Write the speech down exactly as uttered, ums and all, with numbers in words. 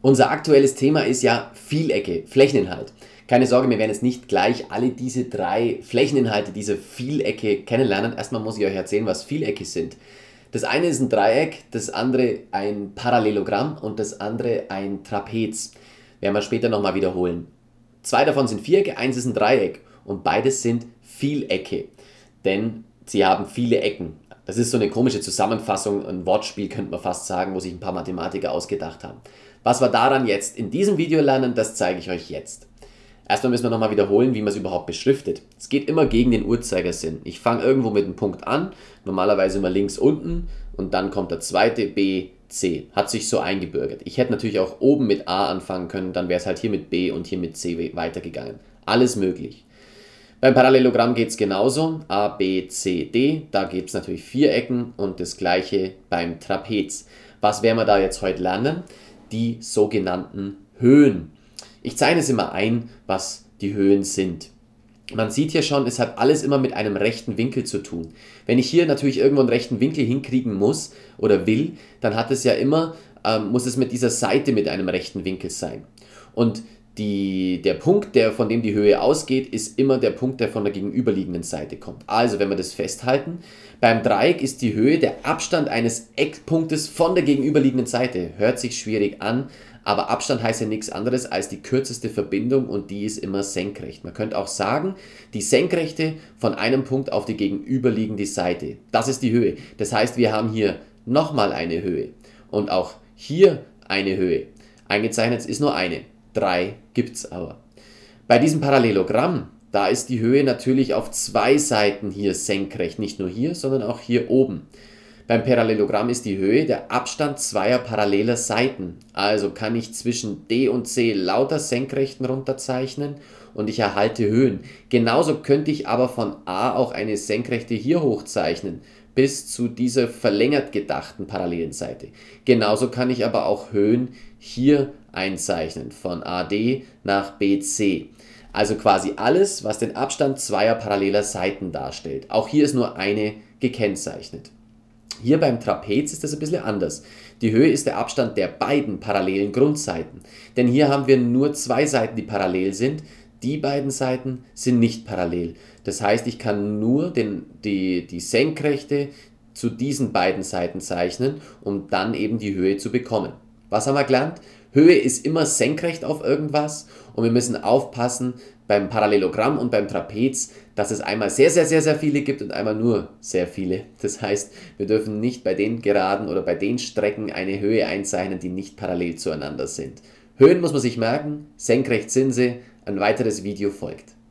Unser aktuelles Thema ist ja Vielecke, Flächeninhalt. Keine Sorge, wir werden jetzt nicht gleich alle diese drei Flächeninhalte dieser Vielecke kennenlernen. Erstmal muss ich euch erzählen, was Vielecke sind. Das eine ist ein Dreieck, das andere ein Parallelogramm und das andere ein Trapez. Werden wir später nochmal wiederholen. Zwei davon sind Vierecke, eins ist ein Dreieck und beides sind Vielecke, denn sie haben viele Ecken. Das ist so eine komische Zusammenfassung, ein Wortspiel könnte man fast sagen, wo sich ein paar Mathematiker ausgedacht haben. Was wir daran jetzt in diesem Video lernen, das zeige ich euch jetzt. Erstmal müssen wir nochmal wiederholen, wie man es überhaupt beschriftet. Es geht immer gegen den Uhrzeigersinn. Ich fange irgendwo mit einem Punkt an, normalerweise immer links unten und dann kommt der zweite B, C. Hat sich so eingebürgert. Ich hätte natürlich auch oben mit A anfangen können, dann wäre es halt hier mit B und hier mit C weitergegangen. Alles möglich. Beim Parallelogramm geht es genauso, A, B, C, D, da gibt es natürlich vier Ecken und das gleiche beim Trapez. Was werden wir da jetzt heute lernen? Die sogenannten Höhen. Ich zeichne es immer ein, was die Höhen sind. Man sieht hier schon, es hat alles immer mit einem rechten Winkel zu tun. Wenn ich hier natürlich irgendwo einen rechten Winkel hinkriegen muss oder will, dann hat es ja immer, ähm, muss es mit dieser Seite mit einem rechten Winkel sein. Und Die, der Punkt, der, von dem die Höhe ausgeht, ist immer der Punkt, der von der gegenüberliegenden Seite kommt. Also, wenn wir das festhalten, beim Dreieck ist die Höhe der Abstand eines Eckpunktes von der gegenüberliegenden Seite. Hört sich schwierig an, aber Abstand heißt ja nichts anderes als die kürzeste Verbindung und die ist immer senkrecht. Man könnte auch sagen, die Senkrechte von einem Punkt auf die gegenüberliegende Seite. Das ist die Höhe. Das heißt, wir haben hier nochmal eine Höhe und auch hier eine Höhe. Eingezeichnet ist nur eine. Drei gibt es aber. Bei diesem Parallelogramm, da ist die Höhe natürlich auf zwei Seiten hier senkrecht, nicht nur hier, sondern auch hier oben. Beim Parallelogramm ist die Höhe der Abstand zweier paralleler Seiten. Also kann ich zwischen D und C lauter Senkrechten runterzeichnen und ich erhalte Höhen. Genauso könnte ich aber von A auch eine Senkrechte hier hochzeichnen, bis zu dieser verlängert gedachten parallelen Seite. Genauso kann ich aber auch Höhen hier einzeichnen, von A D nach B C. Also quasi alles, was den Abstand zweier paralleler Seiten darstellt. Auch hier ist nur eine gekennzeichnet. Hier beim Trapez ist das ein bisschen anders. Die Höhe ist der Abstand der beiden parallelen Grundseiten. Denn hier haben wir nur zwei Seiten, die parallel sind. Die beiden Seiten sind nicht parallel. Das heißt, ich kann nur den, die, die Senkrechte zu diesen beiden Seiten zeichnen, um dann eben die Höhe zu bekommen. Was haben wir gelernt? Höhe ist immer senkrecht auf irgendwas und wir müssen aufpassen beim Parallelogramm und beim Trapez, dass es einmal sehr, sehr, sehr, sehr viele gibt und einmal nur sehr viele. Das heißt, wir dürfen nicht bei den Geraden oder bei den Strecken eine Höhe einzeichnen, die nicht parallel zueinander sind. Höhen muss man sich merken, senkrecht sind sie, ein weiteres Video folgt.